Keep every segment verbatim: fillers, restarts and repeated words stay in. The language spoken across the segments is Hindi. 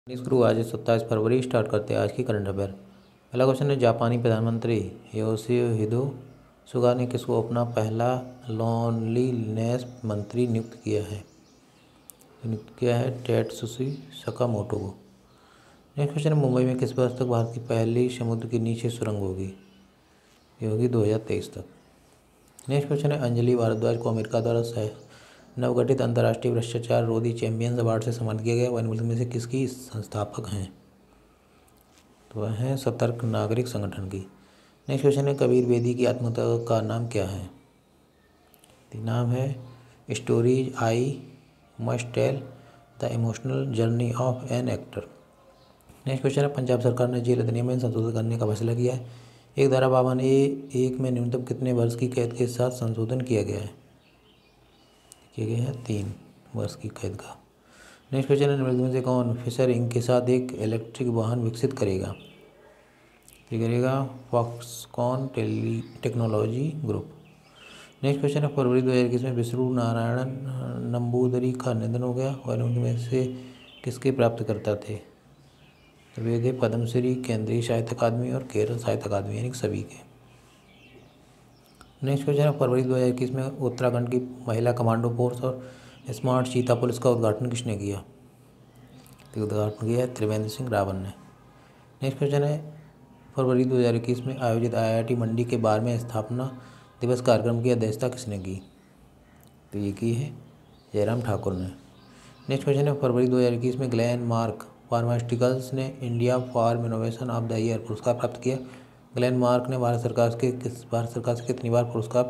शुरू आज सत्ताईस फरवरी स्टार्ट करते हैं आज की करंट अफेयर। पहला क्वेश्चन है, जापानी प्रधानमंत्री योशिहिदे सुगा ने किसको अपना पहला लोनलीनेस मंत्री नियुक्त किया है? नियुक्त किया है टेत्सुशी सकामोटो को। नेक्स्ट क्वेश्चन है, मुंबई में किस वर्ष तक भारत की पहली समुद्र के नीचे सुरंग होगी? ये होगी दो हज़ार तेईस तक। नेक्स्ट क्वेश्चन है, अंजलि भारद्वाज को अमेरिका द्वारा सह नवगठित अंतर्राष्ट्रीय भ्रष्टाचार रोधी चैंपियंस अवार्ड से सम्मानित किया गया। वह निम्नलिखित में से किसकी संस्थापक हैं? तो वह हैं सतर्क नागरिक संगठन की। नेक्स्ट क्वेश्चन है, कबीर बेदी की आत्मकथा का नाम क्या है? तो नाम है stories I must tell the emotional journey of an actor. Next question है, पंजाब सरकार ने जेल अधिनियम में संशोधन करने का फैसला किया है। एक धारा बावन ए एक में न्यूनतम कितने वर्ष की कैद के साथ संशोधन किया गया है? किया गया है तीन वर्ष की कैद का। नेक्स्ट क्वेश्चन है, निम्नलिखित में से कौन फिशर इंक के साथ एक इलेक्ट्रिक वाहन विकसित करेगा? ये करेगा Foxconn tele technology group. Next question है, फरवरी दो हज़ार इक्कीस में विष्णु नारायण नंबूदरी का निधन हो गया। और उनमें से किसके प्राप्तकर्ता थे? तो वे थे पद्मश्री, केंद्रीय साहित्य अकादमी और केरल साहित्य अकादमी, यानी सभी के। नेक्स्ट क्वेश्चन है, फरवरी दो हज़ार इक्कीस में उत्तराखंड की महिला कमांडो फोर्स और स्मार्ट चीता पुलिस का उद्घाटन किसने किया? तो उद्घाटन किया है त्रिवेंद्र सिंह रावत ने। नेक्स्ट क्वेश्चन है, फरवरी दो हज़ार इक्कीस में आयोजित आई आई टी मंडी के बारहवें स्थापना दिवस कार्यक्रम की अध्यक्षता किसने की? तो ये की है जयराम ठाकुर ने। नेक्स्ट क्वेश्चन है, फरवरी दो हज़ार इक्कीस में ग्लेन मार्क फार्मास्यूटिकल्स ने India pharma innovation of the year पुरस्कार प्राप्त किया। ग्लेन मार्क ने भारत सरकार के किस भारत सरकार से कितनी बार पुरस्कार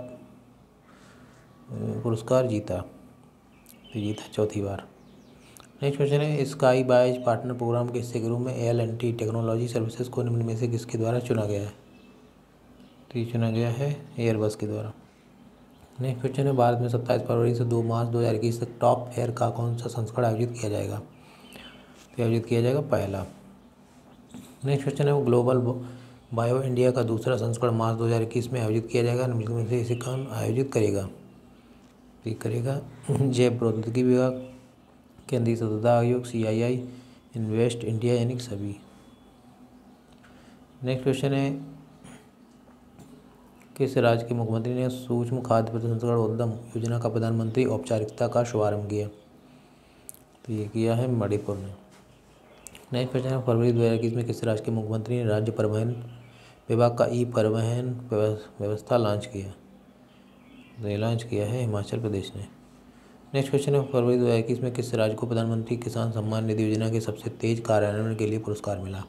पुरस्कार जीता? तो जीता चौथी बार। नेक्स्ट क्वेश्चन है, स्काई बाइज पार्टनर प्रोग्राम के हिस्से के रूप में L and T technology services को निम्न में से किसके द्वारा चुना गया है? तो ये चुना गया है एयरबस के द्वारा। नेक्स्ट क्वेश्चन है, भारत में सत्ताईस फरवरी से दो मार्च दो हज़ार इक्कीस तक टॉप फेयर का कौन सा संस्करण आयोजित किया जाएगा? तो आयोजित किया जाएगा पहला। नेक्स्ट क्वेश्चन है, वो ग्लोबल बायो इंडिया का दूसरा संस्करण मार्च दो हज़ार इक्कीस में आयोजित किया जाएगा। निम्नलिखित में से इसे कौन आयोजित करेगा? ये करेगा जैव प्रौद्योगिकी विभाग, केंद्रीय सतर्कता आयोग, सी आई आई, इन्वेस्ट इंडिया, यानी सभी। नेक्स्ट क्वेश्चन है, किस राज्य के मुख्यमंत्री ने सूक्ष्म खाद्य प्रसंस्करण उद्यम योजना का प्रधानमंत्री औपचारिकता का शुभारंभ किया? तो ये किया है मणिपुर ने। नेक्स्ट क्वेश्चन है, फरवरी दो हज़ार इक्कीस में किस राज्य के मुख्यमंत्री ने राज्य परिवहन विभाग का ई परिवहन व्यवस्था लॉन्च किया? तो ये लॉन्च किया है हिमाचल प्रदेश ने। नेक्स्ट क्वेश्चन है, फरवरी दो हज़ार इक्कीस में किस राज्य को प्रधानमंत्री किसान सम्मान निधि योजना के सबसे तेज कार्यान्वयन के लिए पुरस्कार मिला?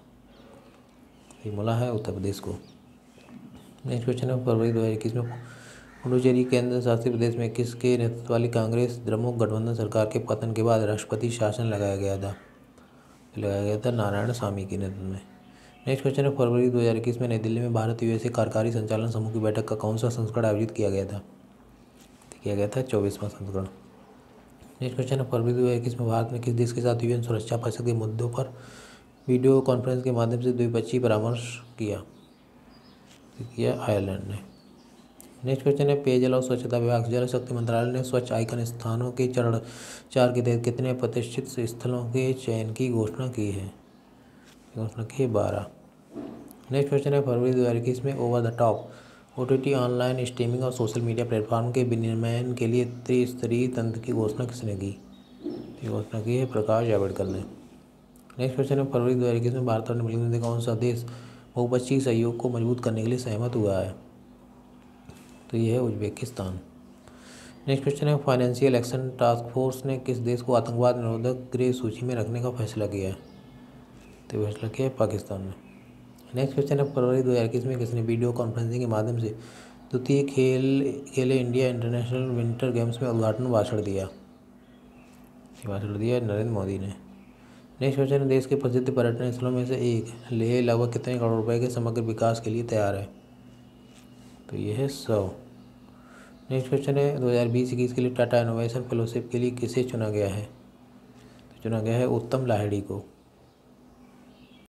ये मिला है उत्तर प्रदेश को। नेक्स्ट क्वेश्चन है, फरवरी दो हज़ार इक्कीस में पुडुचेरी केंद्र शासित प्रदेश में किसके नेतृत्व वाली कांग्रेस द्रमुक गठबंधन सरकार के पतन के बाद राष्ट्रपति शासन लगाया गया था? लगाया गया था नारायण स्वामी के नेतृत्व में। नेक्स्ट क्वेश्चन है, फरवरी दो हज़ार इक्कीस में नई दिल्ली में भारत यूएसए कार्यकारी संचालन समूह की बैठक का कौन सा संस्करण आयोजित किया गया था? किया गया था चौबीसवां संस्करण। नेक्स्ट क्वेश्चन है, फरवरी दो हज़ार इक्कीस में भारत ने किस देश के साथ यूएन सुरक्षा परिषद के मुद्दों पर वीडियो कॉन्फ्रेंस के माध्यम से द्विपक्षीय परामर्श किया? किया आयरलैंड ने। नेक्स्ट क्वेश्चन है, पेयजल और स्वच्छता विभाग जल शक्ति मंत्रालय ने स्वच्छ आइकन स्थानों के चरण चार के तहत कितने प्रतिष्ठित स्थलों के चयन की घोषणा की है? घोषणा की है बारह। नेक्स्ट क्वेश्चन है, फरवरी दो हज़ार इक्कीस में over the top O T T online streaming और सोशल मीडिया प्लेटफॉर्म के विनियमन के लिए त्रिस्तरीय तंत्र की घोषणा किसने की? ये घोषणा की है प्रकाश जावड़ेकर ने। नेक्स्ट क्वेश्चन है, फरवरी दो हज़ार इक्कीस में भारत और निम्नलिखित में से कौन सा देश बहुपक्षीय सहयोग को मजबूत करने के लिए सहमत हुआ है? तो ये है उज्बेकिस्तान। नेक्स्ट क्वेश्चन है, फाइनेंशियल एक्शन टास्क फोर्स ने किस देश को आतंकवाद निरोधक ग्रे सूची में रखने का फैसला किया है? तो फैसला किया है पाकिस्तान ने। नेक्स्ट क्वेश्चन है, फरवरी दो हज़ार इक्कीस में किसने वीडियो कॉन्फ्रेंसिंग के माध्यम से द्वितीय खेल खेले इंडिया इंटरनेशनल विंटर गेम्स में उद्घाटन भाषण दिया? भाषण दिया नरेंद्र मोदी ने। नेक्स्ट क्वेश्चन है, देश के प्रसिद्ध पर्यटन स्थलों में से एक लेह लगभग कितने करोड़ रुपए के समग्र विकास के लिए तैयार है? तो ये है सौ। नेक्स्ट क्वेश्चन है, दो हज़ार बीस इक्कीस के लिए टाटा इनोवेशन फेलोशिप के लिए किसे चुना गया है? तो चुना गया है उत्तम लाहिड़ी को।